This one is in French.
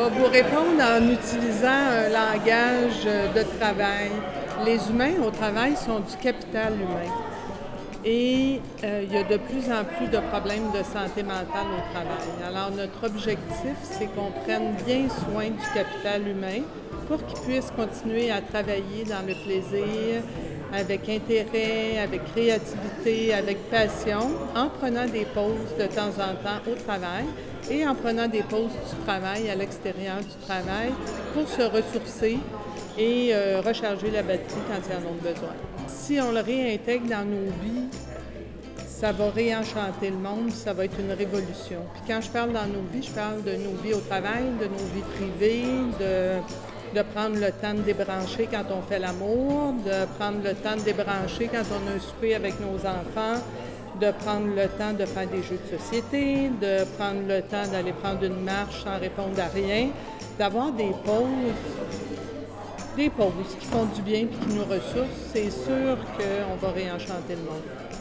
vais vous répondre en utilisant un langage de travail. Les humains au travail sont du capital humain. Et il y a de plus en plus de problèmes de santé mentale au travail. Alors, notre objectif, c'est qu'on prenne bien soin du capital humain pour qu'il puisse continuer à travailler dans le plaisir, avec intérêt, avec créativité, avec passion, en prenant des pauses de temps en temps au travail et en prenant des pauses du travail à l'extérieur du travail pour se ressourcer et recharger la batterie quand ils en ont besoin. Si on le réintègre dans nos vies, ça va réenchanter le monde, ça va être une révolution. Puis quand je parle dans nos vies, je parle de nos vies au travail, de nos vies privées, de prendre le temps de débrancher quand on fait l'amour, de prendre le temps de débrancher quand on a un souper avec nos enfants, de prendre le temps de faire des jeux de société, de prendre le temps d'aller prendre une marche sans répondre à rien, d'avoir des pauses qui font du bien et qui nous ressourcent. C'est sûr qu'on va réenchanter le monde.